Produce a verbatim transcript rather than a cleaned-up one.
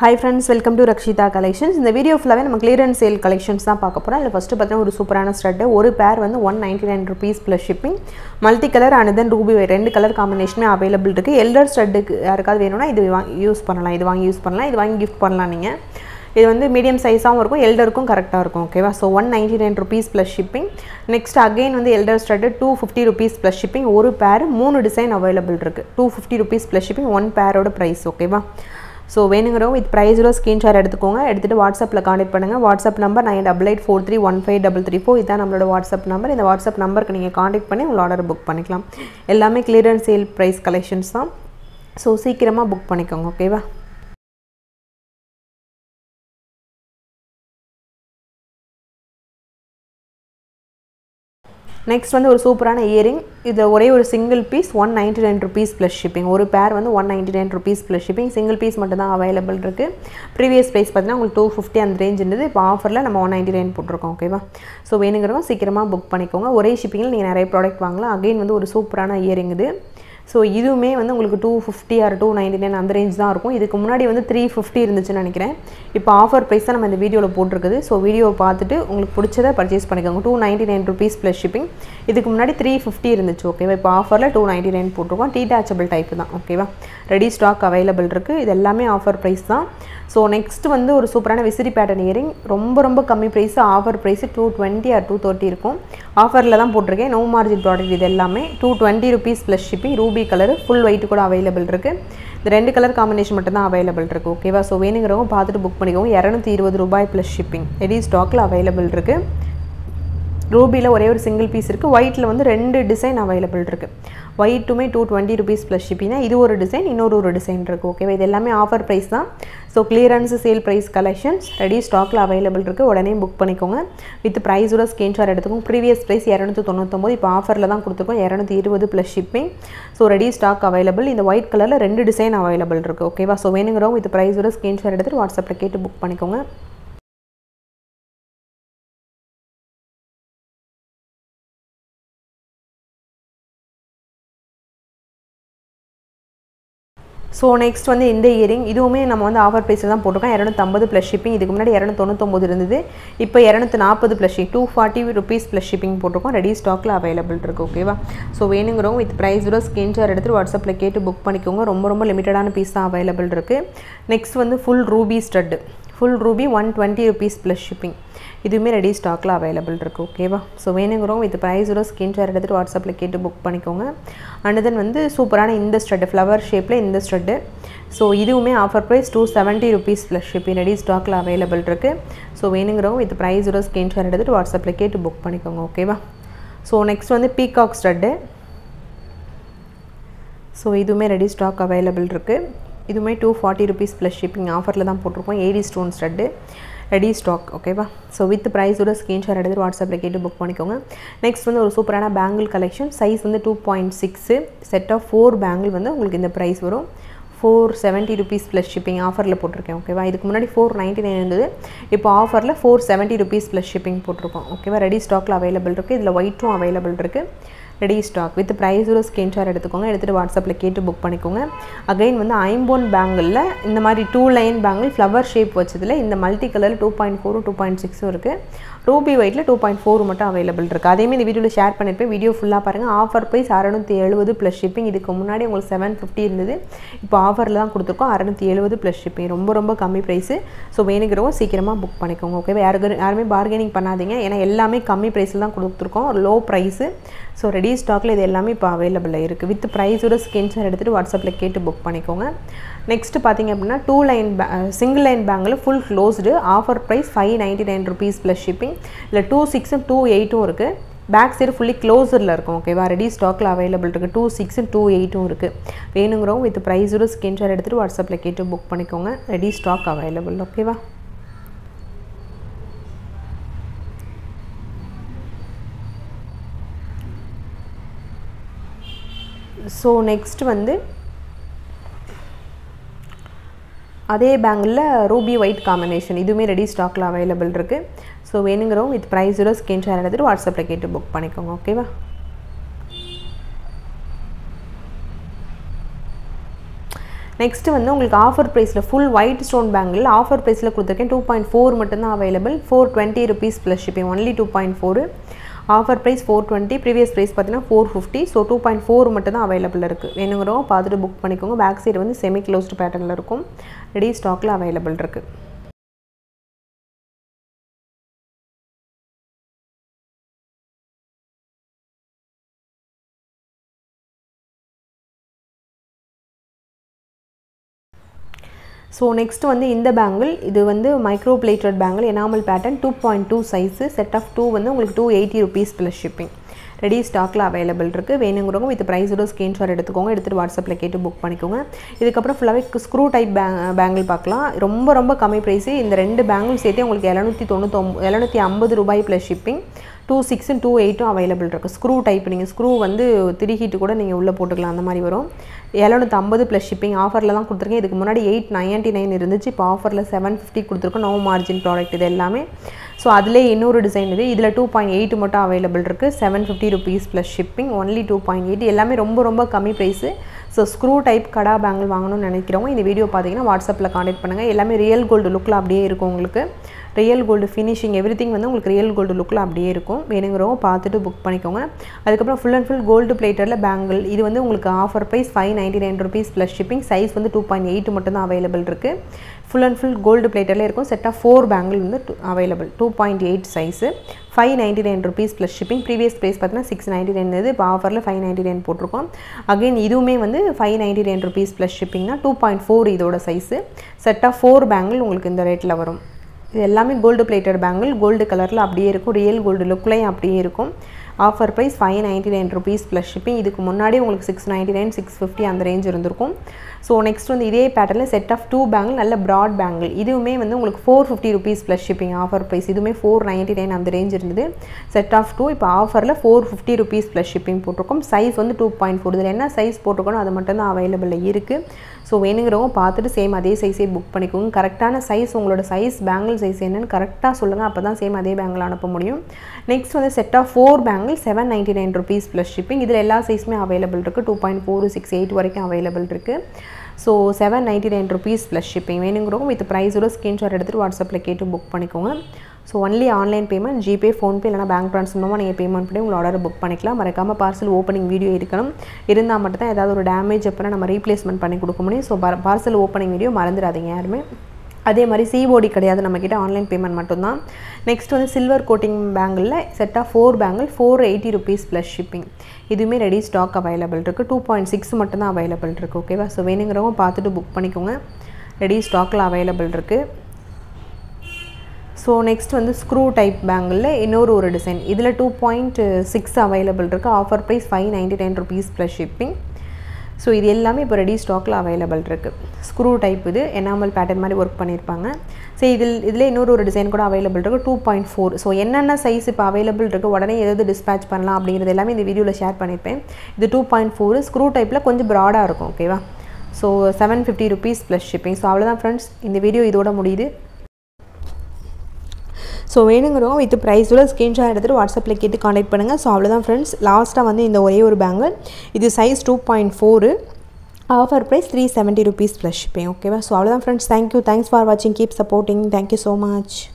Hi friends, welcome to Rakshita Collections. In the video full-ஆவே நம்ம clearance sale collections தான் பார்க்க போறோம். அதுல first பார்த்தா ஒரு சூப்பரான ஸ்டட் ஒரு pair வந்து one ninety-nine rupees plus shipping. Multi color and then ruby white ரெண்டு கலர் காம்பினேஷனே அவேilable இருக்கு. elder ஸ்டட்க்கு யாருக்காவது வேணும்னா இது யூஸ் பண்ணலாம். இது வாங்கி யூஸ் பண்ணலாம். இது வாங்கி gift பண்ணலாம் நீங்க. இது வந்து மீடியம் சைஸாவும் இருக்கும் எல்டருக்கும் கரெக்ட்டா இருக்கும் ஓகேவா so one ninety-nine rupees plus shipping next again வந்து elder stud two fifty rupees plus shipping ஒரு pair மூணு டிசைன் அவேilable இருக்கு two fifty rupees plus shipping one pair ஓட பிரைஸ் ஓகேவா சோ வேணுங்கறவங்க வித் பிரைஸ் ஓட ஸ்கிரீன்ஷாட் எடுத்துக்கோங்க எடுத்துட்டு வாட்ஸ்அப்ல கான்டாக்ட் பண்ணுங்க WhatsApp number nine eight eight four three one five three three four இதான் நம்மளோட வாட்ஸ்அப் நம்பர் இந்த வாட்ஸ்அப் நம்பருக்கு நீங்க கான்டாக்ட் பண்ணி உங்க ஆர்டர் புக் பண்ணிக்கலாம் எல்லாமே clearance sale price collections தான் சோ சீக்கிரமா புக் பண்ணிக்கோங்க ஓகேவா Next வந்து ஒரு சூப்பரான இயரிங் இது ஒரே ஒரு single piece one ninety-nine rupees plus shipping ஒரு pair வந்து one ninety-nine rupees plus shipping single piece மட்டும் தான் அவேilable இருக்கு previous price பார்த்தீங்கன்னா உங்களுக்கு two fifty அந்த ரேஞ்ச் இருந்தது இப்போ ஆஃபர்ல நம்ம one ninety-nine போட்டுருக்கோம் ஓகேவா சோ வேணுங்கறவங்க சீக்கிரமா புக் பண்ணிக்கோங்க ஒரே ஷிப்பிங்ல நீங்க நிறைய ப்ராடக்ட் வாங்கலாம் அகைன் வந்து ஒரு சூப்பரான இயரிங் இது சோ இதுவுமே வந்து உங்களுக்கு two fifty or two ninety-nine அந்த ரேஞ்ச் தான் இருக்கும் இதுக்கு முன்னாடி வந்து three fifty இருந்துச்சுன்னு நினைக்கிறேன் இப்போ ஆஃபர் பிரைஸ் தான் நம்ம இந்த வீடியோல போட்டுருக்குது சோ வீடியோவை பார்த்துட்டு உங்களுக்கு பிடிச்சதை பர்ச்சேஸ் பண்ணிக்கோங்க two ninety-nine rupees plus shipping இதுக்கு முன்னாடி three fifty இருந்துச்சு ஓகேவா இப்போ ஆஃபர்ல two ninety-nine போட்டுருக்கோம் detachable டைப் தான் ஓகேவா ரெடி ஸ்டாக் அவேilable இருக்கு இது எல்லாமே ஆஃபர் பிரைஸ் தான் சோ நெக்ஸ்ட் வந்து ஒரு சூப்பரான விசிறி பேட்டர்ன் இயரிங் ரொம்ப ரொம்ப கம்மி price offer price two twenty or two thirty இருக்கும் ஆஃபர்ல தான் போட்டுருக்கேன் நோ மார்ஜின் ப்ராடக்ட் இது எல்லாமே two twenty rupees plus shipping ruby colour full white கூட அவேilable இருக்கு இந்த ரெண்டு கலர் காம்பினேஷன் மட்டும் தான் அவேilable இருக்கு ஓகேவா சோ வேணுங்கறவங்க பார்த்துட்டு புக் பண்ணிக்கோங்க two twenty ரூபாய் plus shipping ரெடி ஸ்டாக்ல அவேilable இருக்கு ரூபில ஒரே ஒரு சிங்கிள் பீஸ் இருக்கு ஒயிட்ல வந்து ரெண்டு டிசைன் அவேilable இருக்கு ஒயிட்டுமே two twenty rupees plus shipping இது ஒரு டிசைன் இன்னொரு ஒரு டிசைன் இருக்கு ஓகேவா இது எல்லாமே ஆஃபர் பிரைஸ் தான் so clearance sale price collections ready ஸ்டாக்ல அவேilable இருக்கு உடனே புக் பண்ணிக்கோங்க வித் பிரைஸ் ஓட ஸ்கிரீன்ஷாட் எடுத்துக்கோங்க previous price two ninety-nine இப்போ ஆஃபர்ல தான் கொடுத்துருக்கோம் two twenty plus shipping so ready stock available இந்த ஒயிட் கலர்ல ரெண்டு டிசைன் அவேilable இருக்கு ஓகேவா சோ வேணுங்கறவங்க வித் பிரைஸ் ஓட ஸ்கிரீன்ஷாட் எடுத்து வாட்ஸ்அப்ல கேட்டு புக் பண்ணிக்கோங்க So next வந்து இந்த இயரிங் இதுவுமே நம்ம வந்து ஆஃபர் பிரைஸ்ல தான் போட்டுருக்கோம் two fifty plus shipping இதுக்கு முன்னாடி two ninety-nine இருந்தது இப்போ two forty plus shipping two forty rupees plus shipping போட்டுருக்கோம் ரெடி ஸ்டாக்ல அவேilable இருக்கு ஓகேவா சோ வேணுங்கறவங்க வித் பிரைஸ் ஓட ஸ்கிரீன்ஷாட் எடுத்து வாட்ஸ்அப்ல கேட்டு புக் பண்ணிக்கோங்க ரொம்ப ரொம்ப லிமிட்டடான பீஸ் தான் அவேilable இருக்கு நெக்ஸ்ட் வந்து full ruby stud full ruby one twenty rupees plus shipping இதுமே ரெடி ஸ்டாக்ல அவேilable இருக்கு ஓகேவா சோ வேணுங்கறவங்க வித் பிரைஸ் ஓட ஸ்கிரீன்ஷாட் எடுத்து வாட்ஸ்அப்ல கேட்டு புக் பண்ணிக்கோங்க and then வந்து சூப்பரான இந்த ஸ்டட் ஃப்ளவர் ஷேப்ல இந்த ஸ்டட் சோ இதுவுமே offer price two seventy rupees plus shipping ready ஸ்டாக்ல அவேilable இருக்கு சோ வேணுங்கறவங்க வித் பிரைஸ் ஓட ஸ்கிரீன்ஷாட் எடுத்து வாட்ஸ்அப்ல கேட்டு புக் பண்ணிக்கோங்க ஓகேவா சோ நெக்ஸ்ட் வந்து பீகாக் ஸ்டட் சோ இதுவுமே ரெடி ஸ்டாக் அவேilable இருக்கு இதுமே two forty rupees plus shipping ஆஃபர்ல தான் போட்டுருக்கோம் eighty stone stud ready stock ஓகேவா சோ வித் பிரைஸ் ஓட ஸ்கிரீன்ஷாட் எடுத்து வாட்ஸ்அப்ல கேட்டு புக் பண்ணிக்கோங்க நெக்ஸ்ட் வந்து ஒரு சூப்பரான பேங்கிள் கலெக்ஷன் சைஸ் வந்து two point six set of four bangle வந்து உங்களுக்கு இந்த பிரைஸ் வரும் four seventy rupees plus shipping ஆஃபர்ல போட்டுருக்கேன் ஓகேவா இதுக்கு முன்னாடி four ninety-nine இருந்தது இப்போ ஆஃபர்ல four seventy rupees plus shipping போட்டுருக்கோம் ஓகேவா ரெடி ஸ்டாக்ல அவேilable இருக்கு இதுல ஒயிட்டும் அவேilable இருக்கு ரெடி ஸ்டாக் வித் பிரைஸ் ஓட ஸ்கிரீன்ஷாட் எடுத்துக்கோங்க எடுத்துட்டு வாட்ஸ்அப்ல கேட்டு புக் பண்ணிக்கோங்க அகைன் வந்து ஐம்போன் பேங்கிள்ல இந்த மாதிரி two line bangle flower shape வச்சதுல இந்த multi colour two point four two point six இருக்கு ரூபி ஒயிட்ல two point four மட்டும் அவேilable இருக்கு அதேமே இந்த வீடியோல ஷேர் பண்ணிருப்பேன் வீடியோ ஃபுல்லா பாருங்க offer price six seventy plus shipping இதுக்கு முன்னாடி உங்களுக்கு seven fifty இருந்தது இப்போ ஆஃபர்ல தான் கொடுத்துருக்கோம் six seventy plus shipping ரொம்ப ரொம்ப கம்மி பிரைஸ் சோ வேணுங்கறவங்க சீக்கிரமா புக் பண்ணிக்கோங்க ஓகேவா யாருமே பார்கெனிங் பண்ணாதீங்க ஏனா எல்லாமே கம்மி பிரைஸ்ல தான் கொடுத்துருக்கோம் லோ பிரைஸ் சோ ரெடி ஸ்டாக்ல இது எல்லாமே இப்போ அவேilable இருக்கு வித் பிரைஸ் ஓட ஸ்கிரீன்ஷாட் எடுத்து வாட்ஸ்அப்ல கேட்டு புக் பண்ணிக்கோங்க நெக்ஸ்ட் பாத்தீங்க அப்படினா two line single line bangle full closed offer price five ninety-nine rupees plus shipping இல்ல two six two eight இருக்கு பேக் சைடு fully closedல இருக்கும் ஓகேவா ரெடி ஸ்டாக்ல அவேilable இருக்கு two six two eight இருக்கு வேணுங்கறவங்க வித் பிரைஸ் ஓட ஸ்கிரீன்ஷாட் எடுத்து வாட்ஸ்அப்ல கேட்டு புக் பண்ணிக்கோங்க ரெடி ஸ்டாக் அவேilable ஓகேவா சோ நெக்ஸ்ட் வந்து அதே பேங்கிள்ல ரூபி ஒயிட் காம்பினேஷன் இதுமே ரெடி ஸ்டாக்ல அவேilable இருக்கு சோ வேணுங்கறவங்க வித் பிரைஸ் ஓட ஸ்கிரீன்ஷாட் எடுத்து வாட்ஸ்அப்ல கேட்டு புக் பண்ணிக்கோங்க ஓகேவா நெக்ஸ்ட்டு வந்து உங்களுக்கு ஆஃபர் ப்ரைஸில் full white stone bangle offer ப்ரைஸில் கொடுத்துருக்கேன் டூ பாயிண்ட் ஃபோர் மட்டும்தான் available four twenty rupees plus shipping only two point four offer price four twenty previous price பார்த்தீங்கன்னா four fifty so two point four மட்டும் தான் available இருக்குது வேணுங்கிறவங்க பார்த்துட்டு book பண்ணிக்கோங்க பேக் சைடு வந்து செமி க்ளோஸ்டு பேட்டர்னில் இருக்கும் ரெடி ஸ்டாக்கில் அவைலபிள் இருக்குது ஸோ நெக்ஸ்ட் வந்து இந்த பேங்கிள் இது வந்து micro plated bangle enamel pattern two point two size set of two வந்து உங்களுக்கு two eighty rupees plus shipping ready ஸ்டாக்கில் அவைலபிள் இருக்குது வேணுங்கிறவங்க வித் ப்ரைஸோட ஸ்க்ரீன்ஷாட் எடுத்துக்கோங்க எடுத்துகிட்டு வாட்ஸ்அப்பில் கேட்டு புக் பண்ணிக்கோங்க இதுக்கப்புறம் ஃபுல்லாகவே ஸ்க்ரூ டைப் பேங் பேங்கிள் பார்க்கலாம் ரொம்ப ரொம்ப கம்மி ப்ரைஸு இந்த ரெண்டு பேங்கிள் சேர்த்து உங்களுக்கு எழுநூற்றி தொண்ணூத்தொம்பது எழுநூற்றி ஐம்பது ரூபாய் ப்ளஸ் ஷிப்பிங் டூ சிக்ஸும் டூ எயிட்டும் அவைலபிள் இருக்குது ஸ்க்ரூ டைப் நீங்கள் ஸ்க்ரூ வந்து த்ரீ ஹீட்டு கூட நீங்கள் உள்ளே போட்டுக்கலாம் அந்த மாதிரி வரும் எழுநூற்றி ஐம்பது ப்ளஸ் ஷிப்பிங் ஆஃபரில் தான் கொடுத்துருக்கேன் இதுக்கு முன்னாடி எயிட் நைன்ட்டி நைன் இருந்துச்சு இப்போ ஆஃபரில் செவன் ஃபிஃப்டி கொடுத்துருக்கோம் நோ மார்ஜின் ப்ராடக்ட் இது எல்லாமே ஸோ அதிலே இன்னொரு டிசைன் இது இதில் டூ பாயிண்ட் எயிட் மட்டும் அவைலபிள் இருக்குது seven fifty rupees plus shipping only two point eight எல்லாமே ரொம்ப ரொம்ப கம்மி price so screw type kada bangle வாங்கணும்னு நினைக்கிறவங்க இந்த வீடியோ பார்த்தீங்கன்னா வாட்ஸ்அப்பில் கான்டெக்ட் பண்ணுங்கள் எல்லாமே ரியல் கோல்டு லுக்கில் அப்படியே இருக்கும் உங்களுக்கு real gold finishing everything வந்து உங்களுக்கு ரியல் கோல்டு லுக்கில் அப்படியே இருக்கும் வேணுங்கிறவங்க பார்த்துட்டு புக் பண்ணிக்கோங்க அதுக்கப்புறம் ஃபுல் அண்ட் ஃபுல் கோல்டு பிளேட்டரில் பேங்கிள் இது வந்து உங்களுக்கு offer price five ninety nine rupees plus shipping size வந்து டூ பாயிண்ட் எயிட் மட்டும் தான் அவைலபிள் இருக்குது ஃபுல் அண்ட் ஃபுல் கோல்டு பிளேட்டரில் இருக்கும் செட் ஆஃப் ஃபோர் பேங்கிள் வந்து available two point eight size five ninety nine rupees plus shipping previous price பார்த்தீங்கன்னா six ninety nine இது இப்போ ஆஃபரில் ஃபைவ் நைன்ட்டி நைன் போட்டிருக்கோம் அகைன் இதுவுமே வந்து five ninety nine rupees plus ஷிப்பிங்னா டூ பாயிண்ட் ஃபோர் இதோட size set of four bangle உங்களுக்கு இந்த ரேட்டில் வரும் இது எல்லாமே கோல்டு பிளேட்டட் பேங்கிள் கோல்டு கலரில் அப்படியே இருக்கும் ரியல் கோல்டு லுக்லையும் அப்படியே இருக்கும் offer price five ninety nine rupees plus shipping இதுக்கு முன்னாடி உங்களுக்கு six ninety nine six fifty அந்த ரேஞ்ச் இருந்திருக்கும் ஸோ நெக்ஸ்ட் வந்து இதே பேட்டர்னில் செட் ஆஃப் டூ பேங்கிள் நல்ல ப்ராட் பேங்கிள் இதுவுமே வந்து உங்களுக்கு four fifty rupees plus shipping offer price இதுவுமே ஃபோர் நைன்ட்டி நைன் அந்த ரேஞ்ச் இருந்தது செட் ஆஃப் டூ இப்போ ஆஃபரில் four fifty rupees plus shipping போட்டிருக்கோம் சைஸ் வந்து டூ பாயிண்ட் ஃபோர் இதில் என்ன சைஸ் போட்டிருக்கணும் அது மட்டும் தான் அவைலபிளில் இருக்குது ஸோ வேணுங்கிறவங்க பார்த்துட்டு சேம் அதே சைஸே புக் பண்ணிக்கோங்க கரெக்டான சைஸ் உங்களோட சைஸ் பேங்கிள் சைஸ் என்னென்னு கரெக்டாக சொல்லுங்கள் அப்போ தான் சேம் அதே பேங்கிள் அனுப்ப முடியும் நெக்ஸ்ட் வந்து set of four bangle seven ninety nine rupees plus shipping இதில் எல்லா சைஸுமே அவைலபிள் இருக்குது two point four six eight வரைக்கும் அவைலபிள் இருக்குது so seven ninety nine rupees plus shipping வேணுங்கிறவங்க வித் ப்ரைஸோட ஸ்க்ரீன்ஷாட் எடுத்துகிட்டு வாட்ஸ்அப்பில் கேட்டு புக் பண்ணிக்கோங்க so only online payment GPay PhonePe இல்லைனா பேங்க் ட்ரான்ஸ்ஃபர் மூலமாக நீங்கள் பேமெண்ட் பண்ணி உங்களோட ஆர்டர் புக் பண்ணிக்கலாம் மறக்காமல் பார்சல் ஓப்பனிங் வீடியோ இருக்கணும் இருந்தால் மட்டும் தான் ஏதாவது ஒரு டேமேஜ் அப்படின்னா நம்ம ரீப்ளேஸ்மெண்ட் பண்ணி கொடுக்க முடியும் ஸோ பார்சல் ஓப்பனிங் வீடியோ மறந்துடாதீங்க யாருமே அதே மாதிரி சிஓடி கிடையாது நம்மக்கிட்ட ஆன்லைன் பேமெண்ட் மட்டும்தான் நெக்ஸ்ட் வந்து சில்வர் கோட்டிங் பேங்கிளில் set of four bangle four eighty rupees plus shipping இதுவுமே ரெடி ஸ்டாக் அவைலபிள் இருக்குது டூ பாயிண்ட் சிக்ஸ் மட்டும் தான் அவைலபிள் இருக்குது ஓகேவா ஸோ வேணுங்கிறவங்க பார்த்துட்டு புக் பண்ணிக்கோங்க ரெடி ஸ்டாக்கில் அவைலபிள் இருக்குது ஸோ நெக்ஸ்ட் வந்து ஸ்க்ரூ டைப் பேங்கிளில் இன்னொரு ஒரு டிசைன் இதில் டூ பாயிண்ட் சிக்ஸ் அவைலபிள் இருக்குது offer price five ninety nine rupees plus shipping so இது எல்லாமே இப்போ ரெடி ஸ்டாக்கில் அவைலபிள் இருக்குது ஸ்க்ரூ டைப் இது எனாமல் பேட்டர்ன் மாதிரி ஒர்க் பண்ணியிருப்பாங்க ஸோ இதில் இதில் இன்னொரு ஒரு டிசைன் கூட அவைலபிள் இருக்குது டூ பாயிண்ட் ஃபோர் ஸோ என்னென்ன சைஸ் இப்போ அவைலபிள் இருக்குது உடனே எதாவது டிஸ்பேச் பண்ணலாம் அப்படிங்கிறது எல்லாமே இந்த வீடியோவில் ஷேர் பண்ணியிருப்பேன் இது டூ பாயிண்ட் ஃபோர் ஸ்க்ரூ டைப்பில் கொஞ்சம் ப்ராடாக இருக்கும் ஓகேவா so seven fifty rupees plus shipping so அவ்வளோதான் ஃப்ரெண்ட்ஸ் இந்த வீடியோ இதோட முடியுது ஸோ வேணுங்கிறோம் வித் ப்ரைஸோட ஸ்க்ரீன்ஷாட் எடுத்துகிட்டு வாட்ஸ்அப்பில் கேட்டு கான்டெக்ட் பண்ணுங்கள் ஸோ அவ்வளோதான் ஃப்ரெண்ட்ஸ் லாஸ்ட்டாக வந்து இந்த ஒரே ஒரு பேங்கிள் இது size two point four offer price three seventy rupees plus shipping ஓகேவா ஸோ அவ்வளோதான் ஃப்ரெண்ட்ஸ் தேங்க்யூ தேங்க்ஸ் ஃபார் வாட்சிங் keep supporting thank you so much